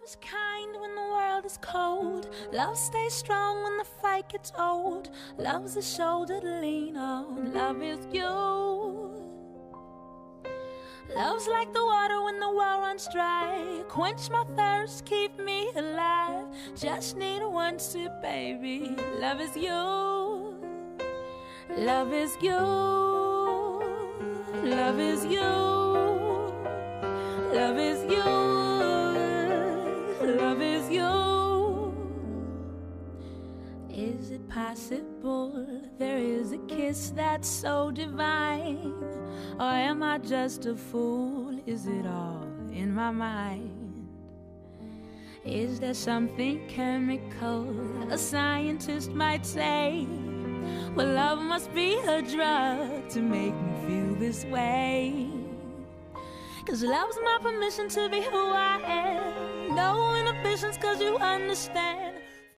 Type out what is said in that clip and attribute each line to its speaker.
Speaker 1: Love is kind when the world is cold. Love stays strong when the fight gets old. Love's a shoulder to lean on. Love is you. Love's like the water when the well runs dry. Quench my thirst, keep me alive. Just need one sip, baby. Love is you. Love is you. Love is you. Love is you. Love is you. Is it possible there is a kiss that's so divine? Or am I just a fool? Is it all in my mind? Is there something chemical a scientist might say? Well, love must be a drug to make me feel this way. 'Cause love's my permission to be who I am. No inhibitions, 'cause you understand.